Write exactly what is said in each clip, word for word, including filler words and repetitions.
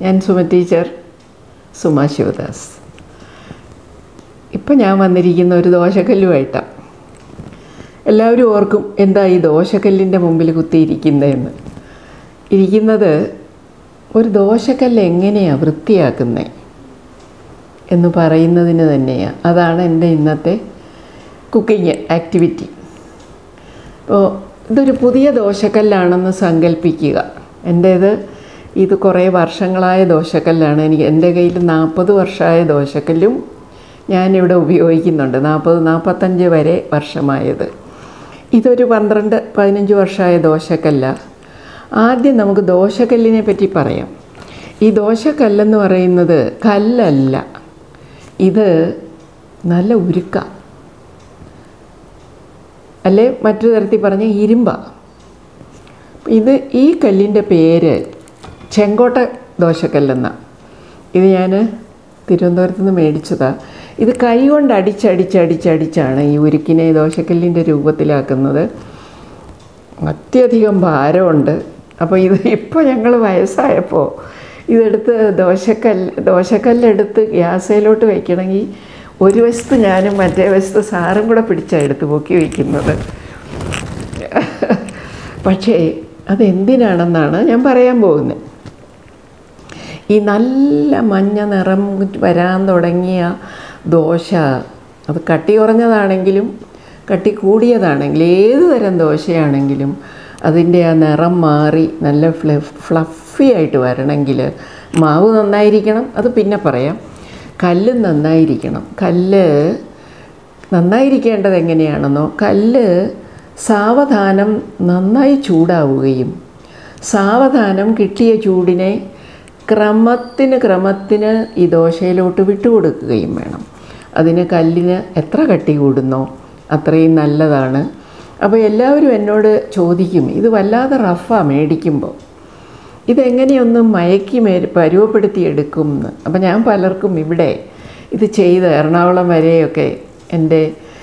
ഞാൻ സുമ ടീച്ചർ, സുമ ശിവദാസ്. ഇപ്പം ഞാൻ വന്നിരിക്കുന്ന ഒരു ദോശക്കല്ലുമായിട്ടാണ്. എല്ലാവരും ഓർക്കും എന്താ ഈ ദോശക്കല്ലിൻ്റെ മുമ്പിൽ കുത്തിയിരിക്കുന്നതെന്ന്. ഇരിക്കുന്നത് ഒരു ദോശക്കല്ല് എങ്ങനെയാണ് വൃത്തിയാക്കുന്നത് എന്ന് പറയുന്നതിന് തന്നെയാണ്. അതാണ് എൻ്റെ ഇന്നത്തെ കുക്കിംഗ് ആക്ടിവിറ്റി. അപ്പോൾ ഇതൊരു പുതിയ ദോശക്കല്ലാണെന്ന് സങ്കല്പിക്കുക. എൻ്റേത് ഇത് കുറേ വർഷങ്ങളായ ദോശക്കല്ലാണ്. എനിക്ക് എൻ്റെ കയ്യിൽ നാൽപ്പത് വർഷമായ ദോശക്കല്ലും ഞാനിവിടെ ഉപയോഗിക്കുന്നുണ്ട്. നാൽപ്പത് നാൽപ്പത്തഞ്ച് വരെ വർഷമായത്. ഇതൊരു പന്ത്രണ്ട് പതിനഞ്ച് വർഷമായ ദോശക്കല്ല. ആദ്യം നമുക്ക് ദോശക്കല്ലിനെ പറ്റി പറയാം. ഈ ദോശക്കല്ലെന്ന് പറയുന്നത് കല്ലല്ല, ഇത് നല്ല ഉരുക്ക, അല്ലേ മറ്റൊരു തരത്തിൽ പറഞ്ഞ ഇരുമ്പ. ഇത് ഈ കല്ലിൻ്റെ പേര് ചെങ്കോട്ട ദോശക്കല്ലെന്നാണ്. ഇത് ഞാൻ തിരുവനന്തപുരത്ത് നിന്ന് മേടിച്ചതാണ്. ഇത് കൈ കൊണ്ട് അടിച്ചടിച്ചടിച്ചടിച്ചാണ് ഈ ഉരുക്കിനെ ദോശക്കല്ലിൻ്റെ രൂപത്തിലാക്കുന്നത്. അത്യധികം ഭാരമുണ്ട്. അപ്പോൾ ഇത് ഇപ്പോൾ ഞങ്ങൾ വയസ്സായപ്പോൾ ഇതെടുത്ത് ദോശക്കല്ല് ദോശക്കല്ലെടുത്ത് ഗ്യാസയിലോട്ട് വയ്ക്കണമെങ്കിൽ ഒരു വശത്ത് ഞാനും മറ്റേ വശത്ത് സാറും കൂടെ പിടിച്ചാണ് എടുത്ത് പൊക്കി വയ്ക്കുന്നത്. പക്ഷേ അതെന്തിനാണെന്നാണ് ഞാൻ പറയാൻ പോകുന്നത്. ഈ നല്ല മഞ്ഞ നിറം വരാൻ തുടങ്ങിയ ദോശ, അത് കട്ടി കുറഞ്ഞതാണെങ്കിലും കട്ടി കൂടിയതാണെങ്കിലും ഏത് തരം ദോശയാണെങ്കിലും അതിൻ്റെ ആ നിറം മാറി നല്ല ഫ്ലഫ് ഫ്ലഫി ആയിട്ട് വരണമെങ്കിൽ മാവ് നന്നായിരിക്കണം. അത് പിന്നെ പറയാം. കല്ല് നന്നായിരിക്കണം. കല്ല് നന്നായിരിക്കേണ്ടത് എങ്ങനെയാണെന്നോ, കല്ല് സാവധാനം നന്നായി ചൂടാവുകയും സാവധാനം കിട്ടിയ ചൂടിനെ ക്രമത്തിന് ക്രമത്തിന് ഈ ദോശയിലോട്ട് വിട്ടുകൊടുക്കുകയും വേണം. അതിന് കല്ലിന് എത്ര കട്ടി കൂടുന്നോ അത്രയും നല്ലതാണ്. അപ്പോൾ എല്ലാവരും എന്നോട് ചോദിക്കും, ഇത് വല്ലാതെ റഫാണ് മേടിക്കുമ്പോൾ, ഇതെങ്ങനെയൊന്ന് മയക്കി മേ പരുവപ്പെടുത്തി എടുക്കും എന്ന്. അപ്പോൾ ഞാൻ പലർക്കും ഇവിടെ ഇത് ചെയ്ത് എറണാകുളം വരെയൊക്കെ എൻ്റെ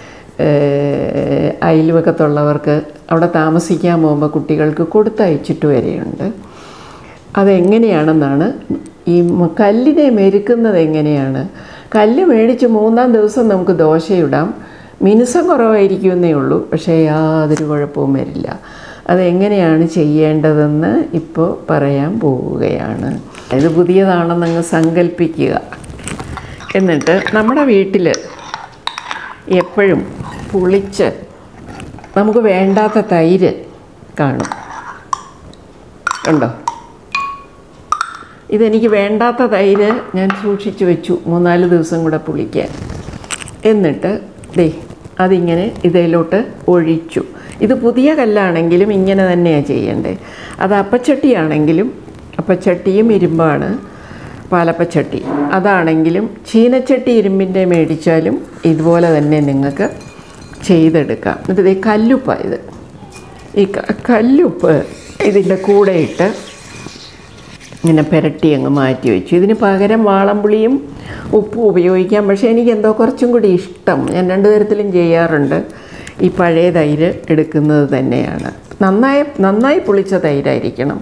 അയൽവക്കത്തുള്ളവർക്ക് അവിടെ താമസിക്കാൻ പോകുമ്പോൾ കുട്ടികൾക്ക് കൊടുത്തയച്ചിട്ട് വരെയുണ്ട്. അതെങ്ങനെയാണെന്നാണ് ഈ കല്ലിനെ മെരുക്കുന്നത് എങ്ങനെയാണ്. കല്ല് മേടിച്ച് മൂന്നാം ദിവസം നമുക്ക് ദോശയിടാം. മിനുസം കുറവായിരിക്കുമെന്നേ ഉള്ളൂ, പക്ഷേ യാതൊരു കുഴപ്പവും വരില്ല. അതെങ്ങനെയാണ് ചെയ്യേണ്ടതെന്ന് ഇപ്പോൾ പറയാൻ പോവുകയാണ്. ഇത് പുതിയതാണെന്നങ്ങ് സങ്കല്പിക്കുക. എന്നിട്ട് നമ്മുടെ വീട്ടിൽ എപ്പോഴും പുളിച്ച് നമുക്ക് വേണ്ടാത്ത തൈര് കാണും. ഉണ്ടോ? ഇതെനിക്ക് വേണ്ടാത്ത തൈര് ഞാൻ സൂക്ഷിച്ച് വെച്ചു മൂന്നാല് ദിവസം കൂടെ പുളിക്കാൻ. എന്നിട്ട് ദേ അതിങ്ങനെ ഇതിലോട്ട് ഒഴിച്ചു. ഇത് പുതിയ കല്ലാണെങ്കിലും ഇങ്ങനെ തന്നെയാണ് ചെയ്യേണ്ടത്. അത് അപ്പച്ചട്ടിയാണെങ്കിലും അപ്പച്ചട്ടിയും ഇരുമ്പാണ്, പാലപ്പച്ചട്ടി. അതാണെങ്കിലും ചീനച്ചട്ടി ഇരുമ്പിൻ്റെ മേടിച്ചാലും ഇതുപോലെ തന്നെ നിങ്ങൾക്ക് ചെയ്തെടുക്കാം. എന്നിട്ട് ഇത് കല്ലുപ്പാണ്. ഇത് ഈ കല്ലുപ്പ് ഇതിൻ്റെ കൂടെ ഇട്ട് ഇങ്ങനെ പുരട്ടി അങ്ങ് മാറ്റി വെച്ചു. ഇതിന് പകരം വാളംപുളിയും ഉപ്പും ഉപയോഗിക്കാം. പക്ഷേ എനിക്കെന്തോ കുറച്ചും കൂടി ഇഷ്ടം, ഞാൻ രണ്ടു തരത്തിലും ചെയ്യാറുണ്ട്, ഈ പഴയ തൈര് എടുക്കുന്നത് തന്നെയാണ്. നന്നായി നന്നായി പുളിച്ച തൈരായിരിക്കണം.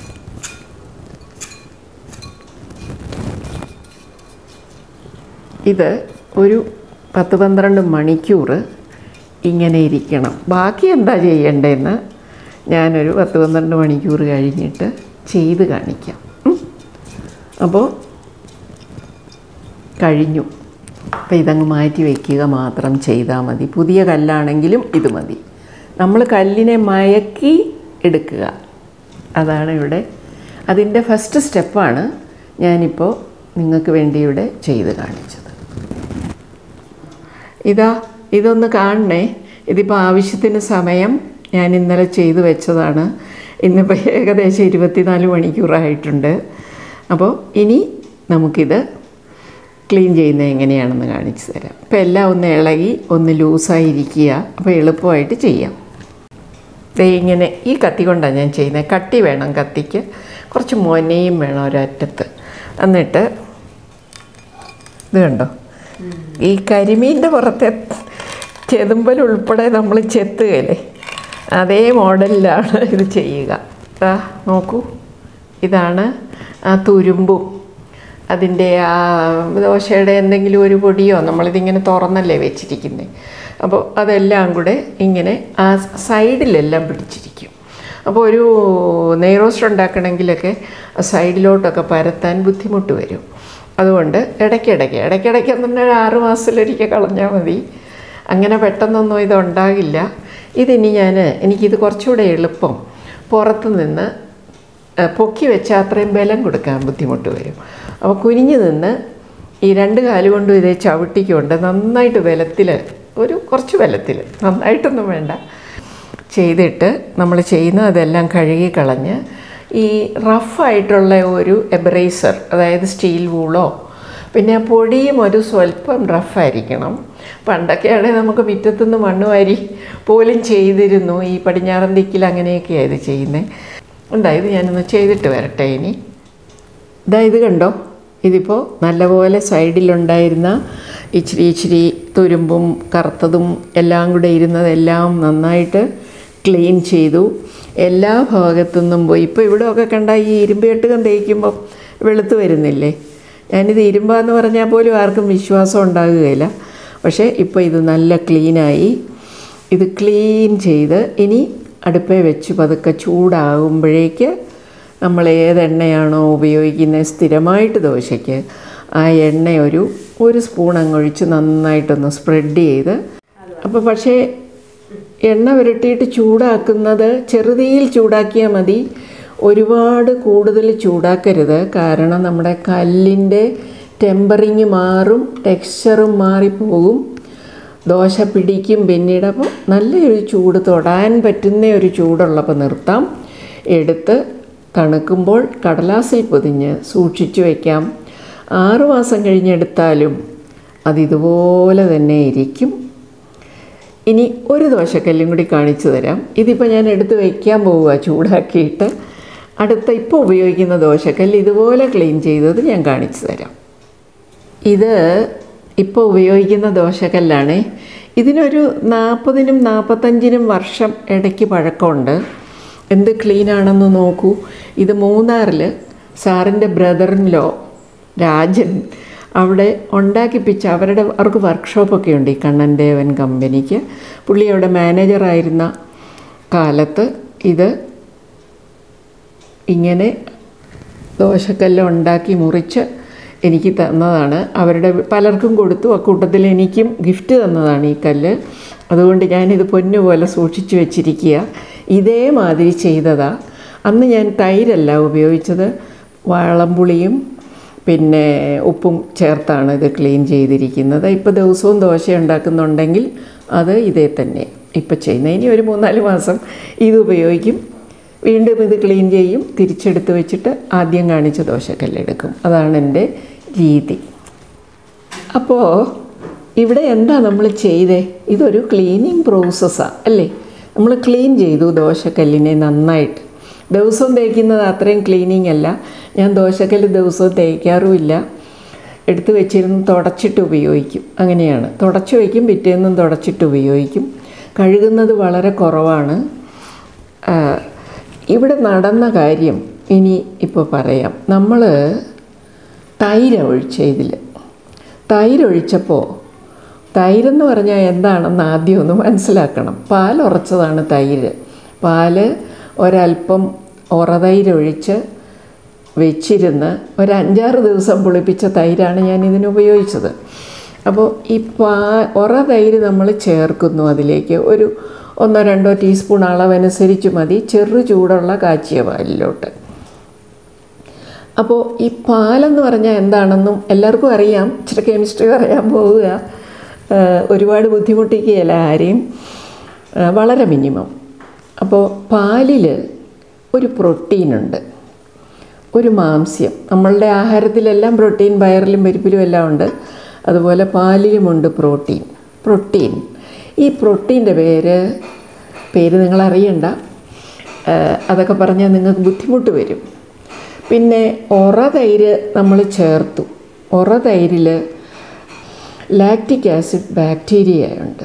ഇത് ഒരു പത്ത് പന്ത്രണ്ട് മണിക്കൂർ ഇങ്ങനെ ഇരിക്കണം. ബാക്കി എന്താ ചെയ്യേണ്ടതെന്ന് ഞാനൊരു പത്ത് പന്ത്രണ്ട് മണിക്കൂർ കഴിഞ്ഞിട്ട് ചെയ്ത് കാണിക്കാം. അപ്പോൾ കഴിഞ്ഞു. അപ്പോൾ ഇതങ്ങ് മാറ്റി വയ്ക്കുക മാത്രം ചെയ്താൽ മതി. പുതിയ കല്ലാണെങ്കിലും ഇത് മതി. നമ്മൾ കല്ലിനെ മയക്കി എടുക്കുക, അതാണ് ഇവിടെ അതിൻ്റെ ഫസ്റ്റ് സ്റ്റെപ്പാണ് ഞാനിപ്പോൾ നിങ്ങൾക്ക് വേണ്ടി ഇവിടെ ചെയ്ത് കാണിച്ചത്. ഇതാ ഇതൊന്ന് കാണണേ. ഇതിപ്പോൾ ആവശ്യത്തിന് സമയം ഞാൻ ഇന്നലെ ചെയ്ത് വെച്ചതാണ്. ഇന്നിപ്പോൾ ഏകദേശം ഇരുപത്തിനാല് മണിക്കൂറായിട്ടുണ്ട്. അപ്പോൾ ഇനി നമുക്കിത് ക്ലീൻ ചെയ്യുന്നത് എങ്ങനെയാണെന്ന് കാണിച്ചു തരാം. അപ്പോൾ എല്ലാം ഒന്ന് ഇളകി ഒന്ന് ലൂസായിരിക്കുക. അപ്പോൾ എളുപ്പമായിട്ട് ചെയ്യാം. ദേ ഇങ്ങനെ ഈ കത്തി കൊണ്ടാണ് ഞാൻ ചെയ്യുന്നത്. കട്ടി വേണം കത്തിക്ക്, കുറച്ച് മൊനയും വേണം ഒരറ്റത്ത്. എന്നിട്ട് ഇത് കണ്ടോ, ഈ കരിമീൻ്റെ പുറത്തെ ചെതുമ്പൽ ഉൾപ്പെടെ നമ്മൾ ചെത്തുകയല്ലേ, അതേ മോഡലിലാണ് ഇത് ചെയ്യുക. നോക്കൂ, ഇതാണ് ആ തുരുമ്പും അതിൻ്റെ ആ ദോശയുടെ എന്തെങ്കിലും ഒരു പൊടിയോ, നമ്മളിതിങ്ങനെ തുറന്നല്ലേ വെച്ചിരിക്കുന്നത്, അപ്പോൾ അതെല്ലാം കൂടെ ഇങ്ങനെ ആ സൈഡിലെല്ലാം പിടിച്ചിരിക്കും. അപ്പോൾ ഒരു നെയ് റോസ്റ്റ് ഉണ്ടാക്കണമെങ്കിലൊക്കെ ആ സൈഡിലോട്ടൊക്കെ പരത്താൻ ബുദ്ധിമുട്ട് വരും. അതുകൊണ്ട് ഇടയ്ക്കിടയ്ക്ക് ഇടയ്ക്കിടയ്ക്ക് എന്ന് പറഞ്ഞാൽ ആറ് മാസത്തിലൊരിക്കൽ കളഞ്ഞാൽ മതി. അങ്ങനെ പെട്ടെന്നൊന്നും ഇതുണ്ടാകില്ല. ഇതിനി ഞാൻ എനിക്കിത് കുറച്ചുകൂടെ എളുപ്പം പുറത്ത് നിന്ന് പൊക്കി വെച്ചാൽ അത്രയും ബലം കൊടുക്കാൻ ബുദ്ധിമുട്ട് വരും. അപ്പോൾ കുനിഞ്ഞ് നിന്ന് ഈ രണ്ട് കാലുകൊണ്ടും ഇതേ ചവിട്ടിക്കൊണ്ട് നന്നായിട്ട് ബലത്തിൽ, ഒരു കുറച്ച് ബലത്തിൽ, നന്നായിട്ടൊന്നും വേണ്ട, ചെയ്തിട്ട് നമ്മൾ ചെയ്യുന്ന അതെല്ലാം കഴുകി കളഞ്ഞ് ഈ റഫായിട്ടുള്ള ഒരു എബ്രേസർ, അതായത് സ്റ്റീൽ വൂളോ, പിന്നെ പൊടിയും ഒരു സ്വല്പം റഫായിരിക്കണം. പണ്ടൊക്കെയാണെങ്കിൽ നമുക്ക് മുറ്റത്തുനിന്ന് മണ്ണ് വാരി പോലും ചെയ്തിരുന്നു. ഈ പടിഞ്ഞാറൻ ദിക്കിൽ അങ്ങനെയൊക്കെയാണ് ഇത് ചെയ്യുന്നത്. ഉണ്ടായത് ഞാനൊന്ന് ചെയ്തിട്ട് വരട്ടെ. ഇനി ഇതാ ഇത് കണ്ടോ, ഇതിപ്പോൾ നല്ലപോലെ സൈഡിലുണ്ടായിരുന്ന ഇച്ചിരി ഇച്ചിരി തുരുമ്പും കറുത്തതും എല്ലാം കൂടെ ഇരുന്നതെല്ലാം നന്നായിട്ട് ക്ലീൻ ചെയ്തു. എല്ലാ ഭാഗത്തുനിന്നും പോയി. ഇപ്പോൾ ഇവിടെയൊക്കെ കണ്ട ഈ ഇരുമ്പ് കെട്ടുകം തേക്കുമ്പോൾ വെളുത്ത് വരുന്നില്ലേ? ഞാനിത് ഇരുമ്പാന്ന് പറഞ്ഞാൽ പോലും ആർക്കും വിശ്വാസം ഉണ്ടാകുകയില്ല. പക്ഷേ ഇപ്പോൾ ഇത് നല്ല ക്ലീനായി. ഇത് ക്ലീൻ ചെയ്ത് ഇനി അടുപ്പേ വെച്ച് പതുക്കെ ചൂടാകുമ്പോഴേക്ക് നമ്മൾ ഏതെണ്ണയാണോ ഉപയോഗിക്കുന്നത് സ്ഥിരമായിട്ട് ദോശയ്ക്ക്, ആ എണ്ണ ഒരു ഒരു സ്പൂൺ അങ്ങൊഴിച്ച് നന്നായിട്ടൊന്ന് സ്പ്രെഡ് ചെയ്ത്, അപ്പോൾ പക്ഷേ എണ്ണ പുരട്ടിയിട്ട് ചൂടാക്കുന്നത് ചെറുതീയിൽ ചൂടാക്കിയാൽ മതി. ഒരുപാട് കൂടുതൽ ചൂടാക്കരുത്. കാരണം നമ്മുടെ കല്ലിൻ്റെ ടെമ്പറിങ് മാറും, ടെക്സ്ചറും മാറിപ്പോകും, ദോശ പിടിക്കും പിന്നീട്. അപ്പോൾ നല്ലൊരു ചൂട്, തൊടാൻ പറ്റുന്ന ഒരു ചൂടുള്ളപ്പോൾ നിർത്താം. എടുത്ത് തണുക്കുമ്പോൾ കടലാസിൽ പൊതിഞ്ഞ് സൂക്ഷിച്ചു വയ്ക്കാം. ആറുമാസം കഴിഞ്ഞെടുത്താലും അതിതുപോലെ തന്നെ ഇരിക്കും. ഇനി ഒരു ദോശക്കല്ലും കൂടി കാണിച്ചു തരാം. ഇതിപ്പോൾ ഞാൻ എടുത്ത് വയ്ക്കാൻ പോവുക ചൂടാക്കിയിട്ട്. അടുത്ത ഇപ്പോൾ ഉപയോഗിക്കുന്ന ദോശക്കല്ല് ഇതുപോലെ ക്ലീൻ ചെയ്തത് ഞാൻ കാണിച്ചു തരാം. ഇത് ഇപ്പോൾ ഉപയോഗിക്കുന്ന ദോശക്കല്ലാണ്. ഇതിനൊരു നാൽപ്പതിനും നാൽപ്പത്തഞ്ചിനും വർഷം ഇടയ്ക്ക് പഴക്കമുണ്ട്. എന്ത് ക്ലീനാണെന്ന് നോക്കൂ. ഇത് മൂന്നാറിൽ സാറിൻ്റെ ബ്രദറിൻലോ രാജൻ അവിടെ ഉണ്ടാക്കിപ്പിച്ച, അവരുടെ അവർക്ക് വർക്ക്ഷോപ്പൊക്കെ ഉണ്ട് ഈ കണ്ണൻ ദേവൻ കമ്പനിക്ക്. പുള്ളി അവിടെ മാനേജറായിരുന്ന കാലത്ത് ഇത് ഇങ്ങനെ ദോശക്കല്ല് ഉണ്ടാക്കി മുറിച്ച് എനിക്ക് തന്നതാണ്. അവരുടെ പലർക്കും കൊടുത്തു. അക്കൂട്ടത്തിൽ എനിക്കും ഗിഫ്റ്റ് തന്നതാണ് ഈ കല്ല്. അതുകൊണ്ട് ഞാനിത് പൊന്നുപോലെ സൂക്ഷിച്ചു വെച്ചിരിക്കുക. ഇതേമാതിരി ചെയ്തതാണ്. അന്ന് ഞാൻ തൈരല്ല ഉപയോഗിച്ചത്, വാളംപുളിയും പിന്നെ ഉപ്പും ചേർത്താണ് ഇത് ക്ലീൻ ചെയ്തിരിക്കുന്നത്. ഇപ്പോൾ ദിവസവും ദോശ ഉണ്ടാക്കുന്നുണ്ടെങ്കിൽ അത് ഇതേ തന്നെ ഇപ്പോൾ ചെയ്യുന്നത്. ഇനി ഒരു മൂന്നാല് മാസം ഇത് ഉപയോഗിക്കും. വീണ്ടും ഇത് ക്ലീൻ ചെയ്യും, തിരിച്ചെടുത്ത് വെച്ചിട്ട് ആദ്യം കാണിച്ച ദോശക്കല്ലെടുക്കും. അതാണ് എൻ്റെ രീതി. അപ്പോൾ ഇവിടെ എന്താ നമ്മൾ ചെയ്തേ? ഇതൊരു ക്ലീനിങ് പ്രോസസ്സാണ് അല്ലേ? നമ്മൾ ക്ലീൻ ചെയ്തു ദോശക്കല്ലിനെ നന്നായിട്ട്. ദിവസവും തേക്കുന്നത് അത്രയും ക്ലീനിങ് അല്ല. ഞാൻ ദോശക്കല്ല് ദിവസവും തേക്കാറുമില്ല. എടുത്ത് വെച്ചിരുന്ന് തുടച്ചിട്ട് ഉപയോഗിക്കും. അങ്ങനെയാണ്, തുടച്ച് വയ്ക്കും, പിറ്റേന്നും തുടച്ചിട്ട് ഉപയോഗിക്കും. കഴുകുന്നത് വളരെ കുറവാണ്. ഇവിടെ നടന്ന കാര്യം ഇനി ഇപ്പോൾ പറയാം. നമ്മൾ തൈര് ഒഴിച്ച ഇതിൽ തൈരൊഴിച്ചപ്പോൾ, തൈരെന്ന് പറഞ്ഞാൽ എന്താണെന്ന് ആദ്യം ഒന്ന് മനസ്സിലാക്കണം. പാലുറച്ചതാണ് തൈര്. പാല് ഒരല്പം ഉറതൈരൊഴിച്ച് വെച്ചിരുന്ന് ഒരു അഞ്ചാറ് ദിവസം പുളിപ്പിച്ച തൈരാണ് ഞാൻ ഇതിന് ഉപയോഗിച്ചത്. അപ്പോൾ ഈ പാ ഉറ തൈര് നമ്മൾ ചേർക്കുന്നു. അതിലേക്ക് ഒരു ഒന്നോ രണ്ടോ ടീസ്പൂൺ അളവനുസരിച്ച് മതി, ചെറു ചൂടുള്ള കാച്ചിയ പാലിലോട്ട്. അപ്പോൾ ഈ പാലെന്ന് പറഞ്ഞാൽ എന്താണെന്നും എല്ലാവർക്കും അറിയാം. ഇച്ചിരി കെമിസ്ട്രി പറയാൻ പോവുക, ഒരുപാട് ബുദ്ധിമുട്ടിക്കുകയല്ല ആരെയും, വളരെ മിനിമം. അപ്പോൾ പാലിൽ ഒരു പ്രോട്ടീനുണ്ട്, ഒരു മാംസ്യം. നമ്മളുടെ ആഹാരത്തിലെല്ലാം പ്രോട്ടീൻ, പയറിലും പരിപ്പിലും എല്ലാം ഉണ്ട്. അതുപോലെ പാലിലുമുണ്ട് പ്രോട്ടീൻ. പ്രോട്ടീൻ ഈ പ്രോട്ടീൻ്റെ പേര് പേര് നിങ്ങളറിയണ്ട, അതൊക്കെ പറഞ്ഞാൽ നിങ്ങൾക്ക് ബുദ്ധിമുട്ട് വരും. പിന്നെ ഉറ തൈര് നമ്മൾ ചേർത്തു. ഉറ തൈരിൽ ലാക്റ്റിക് ആസിഡ് ബാക്ടീരിയ ഉണ്ട്.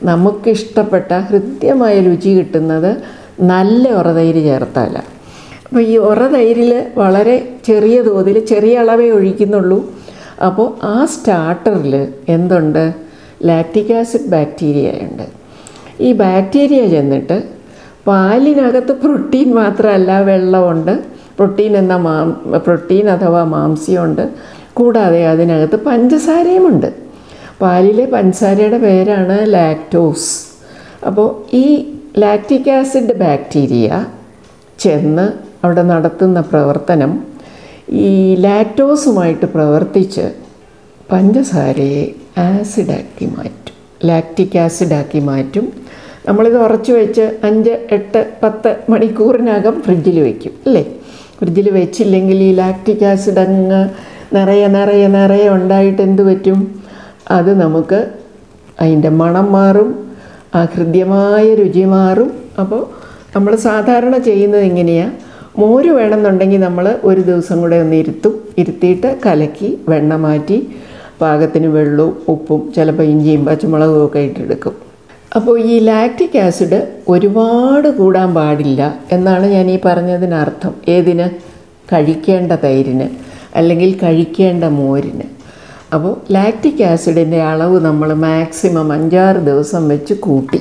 നമുക്കിഷ്ടപ്പെട്ട ഹൃദ്യമായ രുചി കിട്ടുന്നത് നല്ല ഉറ തൈര് ചേർത്താലാണ്. അപ്പോൾ ഈ ഉറ തൈരിൽ വളരെ ചെറിയ തോതിൽ ചെറിയ അളവേ ഒഴിക്കുന്നുള്ളൂ. അപ്പോൾ ആ സ്റ്റാർട്ടറിൽ എന്തുണ്ട്? ലാക്റ്റിക് ആസിഡ് ബാക്ടീരിയ ഉണ്ട്. ഈ ബാക്ടീരിയ ചെന്നിട്ട് പാലിനകത്ത് പ്രോട്ടീൻ മാത്രമല്ല, വെള്ളമുണ്ട്, പ്രോട്ടീൻ എന്ന മാ പ്രോട്ടീൻ അഥവാ മാംസ്യമുണ്ട്, കൂടാതെ അതിനകത്ത് പഞ്ചസാരയുമുണ്ട്. പാലിലെ പഞ്ചസാരയുടെ പേരാണ് ലാക്ടോസ്. അപ്പോൾ ഈ ലാക്റ്റിക് ആസിഡ് ബാക്ടീരിയ ചെന്ന് അവിടെ നടത്തുന്ന പ്രവർത്തനം ഈ ലാക്ടോസുമായിട്ട് പ്രവർത്തിച്ച് പഞ്ചസാരയെ ആസിഡാക്കി മാറ്റും, ലാക്റ്റിക് ആസിഡാക്കി മാറ്റും. നമ്മളിത് ഉറച്ചു വെച്ച് അഞ്ച് എട്ട് പത്ത് മണിക്കൂറിനകം ഫ്രിഡ്ജിൽ വയ്ക്കും അല്ലേ? ഫ്രിഡ്ജിൽ വെച്ചില്ലെങ്കിൽ ഈ ലാക്റ്റിക് ആസിഡ് അങ്ങ് നിറയെ നിറയെ നിറയെ ഉണ്ടായിട്ട് എന്ത് പറ്റും? അത് നമുക്ക് അതിൻ്റെ മണം മാറും, ആ ഹൃദ്യമായ രുചി മാറും. അപ്പോൾ നമ്മൾ സാധാരണ ചെയ്യുന്നത് എങ്ങനെയാണ്? മോര് വേണമെന്നുണ്ടെങ്കിൽ നമ്മൾ ഒരു ദിവസം കൂടെ ഒന്ന് ഇരുത്തും, ഇരുത്തിയിട്ട് കലക്കി വെണ്ണ മാറ്റി പാകത്തിന് വെള്ളവും ഉപ്പും ചിലപ്പോൾ ഇഞ്ചിയും പച്ചമുളകും ഒക്കെ ഇട്ടെടുക്കും. അപ്പോൾ ഈ ലാക്റ്റിക് ആസിഡ് ഒരുപാട് കൂടാൻ പാടില്ല എന്നാണ് ഞാൻ ഈ പറഞ്ഞതിനർത്ഥം. ഏതിന്? കഴിക്കേണ്ട തൈരിന് അല്ലെങ്കിൽ കഴിക്കേണ്ട മോരിന്. അപ്പോൾ ലാക്റ്റിക് ആസിഡിൻ്റെ അളവ് നമ്മൾ മാക്സിമം അഞ്ചാറ് ദിവസം വെച്ച് കൂട്ടി.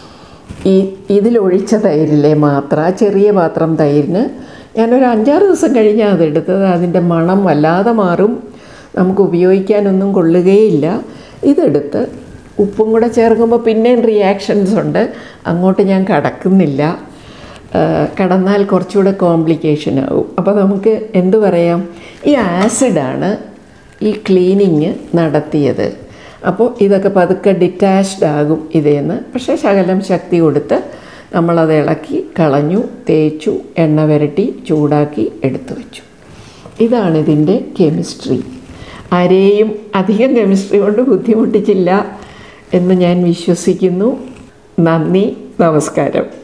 ഈ ഇതിലൊഴിച്ച തൈരിലെ മാത്രം, ആ ചെറിയ പാത്രം തൈരിന് ഞാനൊരു അഞ്ചാറ് ദിവസം കഴിഞ്ഞാൽ അതെടുത്തത്. അതിൻ്റെ മണം വല്ലാതെ മാറും, നമുക്ക് ഉപയോഗിക്കാനൊന്നും കൊള്ളുകയില്ല. ഇതെടുത്ത് ഉപ്പും കൂടെ ചേർക്കുമ്പോൾ പിന്നെയും റിയാക്ഷൻസ് ഉണ്ട്, അങ്ങോട്ട് ഞാൻ കടക്കുന്നില്ല. കടന്നാൽ കുറച്ചുകൂടെ കോംപ്ലിക്കേഷൻ ആവും. അപ്പോൾ നമുക്ക് എന്തു പറയാം? ഈ ആസിഡാണ് ഈ ക്ലീനിങ് നടത്തിയത്. അപ്പോൾ ഇതൊക്കെ പതുക്കെ ഡിറ്റാച്ച്ഡ് ആകും ഇതേന്ന്. പക്ഷേ ശകലം ശക്തി കൊടുത്ത് നമ്മളത് ഇളക്കി കളഞ്ഞു, തേച്ചു, എണ്ണ വരട്ടി ചൂടാക്കി എടുത്തു വെച്ചു. ഇതാണിതിൻ്റെ കെമിസ്ട്രി. ആരെയും അധികം കെമിസ്ട്രി കൊണ്ട് ബുദ്ധിമുട്ടിച്ചില്ല എന്ന് ഞാൻ വിശ്വസിക്കുന്നു. നന്ദി, നമസ്കാരം.